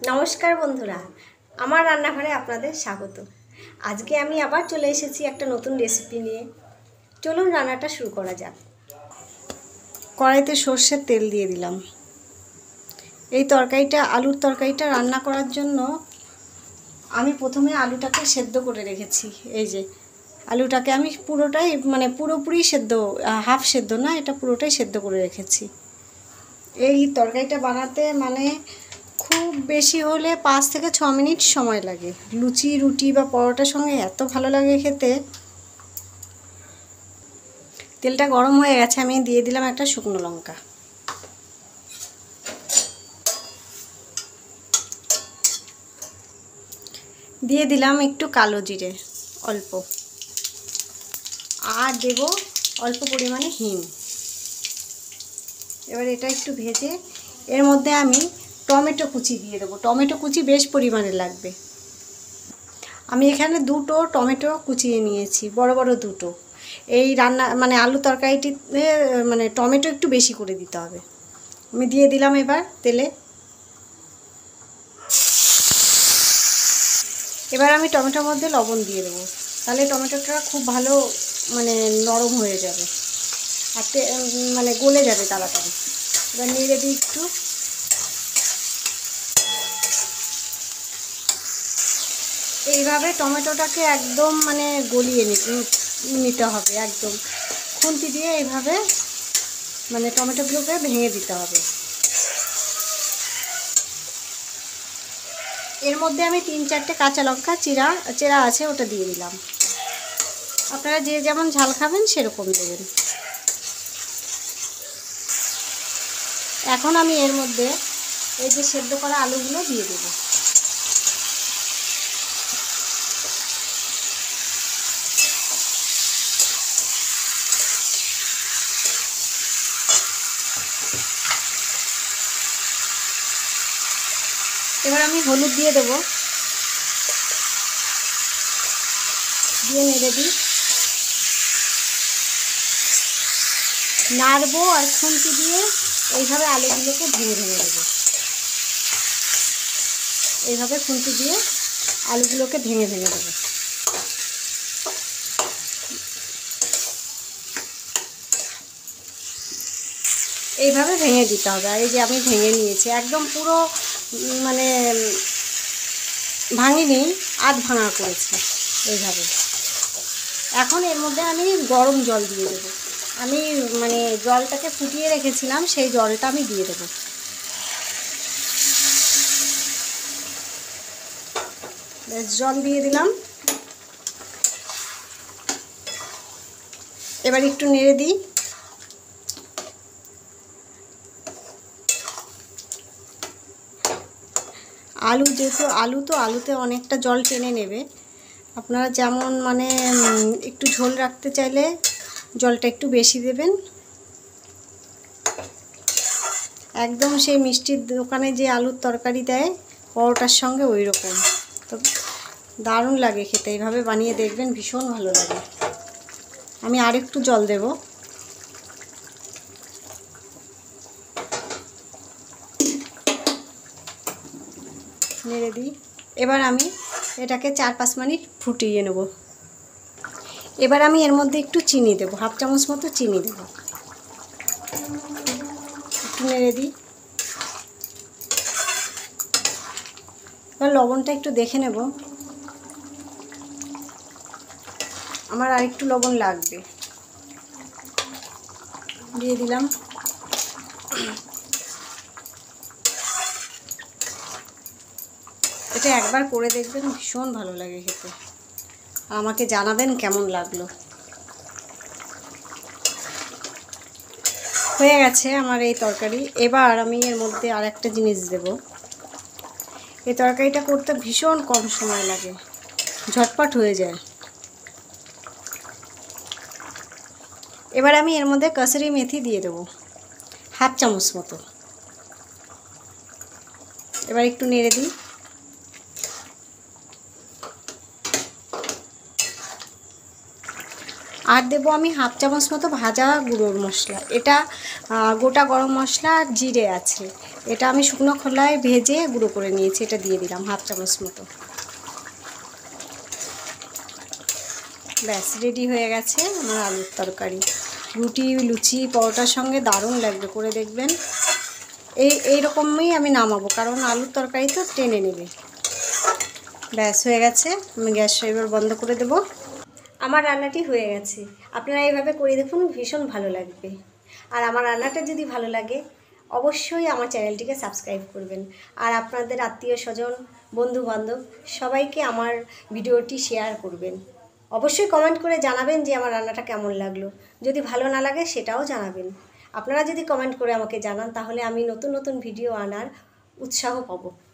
নমস্কার বন্ধুরা, আমার রান্নাঘরে আপনাদের স্বাগত। আজকে আমি আবার চলে এসেছি একটা নতুন রেসিপি নিয়ে। চলুন রান্নাটা শুরু করা যাক। কড়াইতে সর্ষের তেল দিয়ে দিলাম। এই আলুর তরকারিটা রান্না করার জন্য আমি প্রথমে আলুটাকে সেদ্ধ করে রেখেছি। এই যে আলুটাকে আমি পুরোপুরি সেদ্ধ, হাফ সেদ্ধ না, এটা পুরোটাই সেদ্ধ করে রেখেছি। এই তরকারিটা বানাতে খুব বেশি হলে 5 থেকে 6 মিনিট সময় লাগে। লুচি, রুটি বা পরোটার সঙ্গে এত ভালো লাগে খেতে। তেলটা গরম হয়ে গেছে, আমি দিয়ে দিলাম একটা শুকনো লঙ্কা। দিয়ে দিলাম একটু কালো জিরে অল্প, আর দেব অল্প পরিমাণে হিং। এবার এটা একটু ভেজে এর মধ্যে আমি টমেটো কুচি দিয়ে দেবো। টমেটো কুচি বেশ পরিমাণে লাগবে। আমি এখানে 2টো টমেটো কুচিয়ে নিয়েছি, বড় বড় 2টো। এই আলু তরকারিটিতে টমেটো একটু বেশি করে দিতে হবে। আমি দিয়ে দিলাম এবার তেলে। এবার আমি টমেটোর মধ্যে লবণ দিয়ে দেবো, তাহলে টমেটোটা খুব ভালো নরম হয়ে যাবে আর গলে যাবে তাড়াতাড়ি। এবার নেড়ে দিই একটু। এইভাবে টমেটোটাকে একদম গলিয়ে নিতে হবে। একদম খুন্তি দিয়ে এইভাবে টমেটোগুলোকে ভেঙে দিতে হবে। এর মধ্যে আমি 3-4টে কাঁচা লঙ্কা চেরা আছে, ওটা দিয়ে দিলাম। আপনারা যে যেমন ঝাল খাবেন সেরকম দেবেন। এখন আমি এর মধ্যে এই যে সেদ্ধ করা আলুগুলো দিয়ে দেব। এবার আমি হলুদ দিয়ে দেব, দিয়ে নেড়ে দিই। নাড়বো আর খুন্তি দিয়ে এইভাবে আলুগুলোকে ভেঙে দেবো। এইভাবে খুন্তি দিয়ে আলুগুলোকে ভেঙে দেবো। এইভাবে ভেঙে দিতে হবে। আর এই যে আমি ভেঙে নিয়েছি, একদম পুরো ভাঙিনি, আধ ভাঙা করেছি এইভাবে। এখন এর মধ্যে আমি গরম জল দিয়ে দেবো। আমি জলটাকে ফুটিয়ে রেখেছিলাম, সেই জলটা আমি দিয়ে দেবো। জল দিয়ে দিলাম। এবার একটু নেড়ে দিই। আলুতে অনেকটা জল টেনে নেবে। আপনারা যেমন একটু ঝোল রাখতে চাইলে জলটা একটু বেশি দেবেন। একদম সেই মিষ্টির দোকানে যে আলুর তরকারি দেয় পরোটার সঙ্গে, ওই রকম। তো দারুণ লাগে খেতে। এইভাবে বানিয়ে দেখবেন, ভীষণ ভালো লাগে। আমি আরেকটু জল দেব। নেড়ে দিই। এবার আমি এটাকে 4-5 মিনিট ফুটিয়ে নেব। এবার আমি এর মধ্যে একটু চিনি দেব, 1/2 চামচ মতো চিনি দেব। একটু নেড়ে দিই। এবার লবণটা একটু দেখে নেব, আমার আর একটু লবণ লাগবে। দিয়ে দিলাম। এটা একবার করে দেখবেন, ভীষণ ভালো লাগে খেতে। আমাকে জানাবেন কেমন লাগলো। হয়ে গেছে আমার এই তরকারি। এবার আমি এর মধ্যে আর একটা জিনিস দেব। এই তরকারিটা করতে ভীষণ কম সময় লাগে, ঝটপট হয়ে যায়। এবার আমি এর মধ্যে কাসুরি মেথি দিয়ে দেবো, 1/2 চামচ মতো। এবার একটু নেড়ে দিই। আর দেবো আমি হাফ চামচ মতো ভাজা গুঁড়োর মশলা। এটা গোটা গরম মশলা আর জিরে আছে, এটা আমি শুকনো খোলায় ভেজে গুঁড়ো করে নিয়েছি, এটা দিয়ে দিলাম হাফ চামচ মতো। ব্যাস রেডি হয়ে গেছে আমার আলুর তরকারি। রুটি, লুচি, পরোটার সঙ্গে দারুণ লাগবে, করে দেখবেন। এইরকমই আমি নামাবো, কারণ আলুর তরকারি তো টেনে নেবে। ব্যাস হয়ে গেছে, আমি গ্যাস এবার বন্ধ করে দেব। আমার রান্নাটি হয়ে গেছে, আপনারা এইভাবে করে দেখুন, ভীষণ ভালো লাগবে। আর আমার রান্নাটা যদি ভালো লাগে অবশ্যই আমার চ্যানেলটিকে সাবস্ক্রাইব করবেন। আর আপনাদের আত্মীয় স্বজন, বন্ধু বান্ধব সবাইকে আমার ভিডিওটি শেয়ার করবেন। অবশ্যই কমেন্ট করে জানাবেন যে আমার রান্নাটা কেমন লাগলো। যদি ভালো না লাগে সেটাও জানাবেন। আপনারা যদি কমেন্ট করে আমাকে জানান তাহলে আমি নতুন নতুন ভিডিও আনার উৎসাহ পাবো।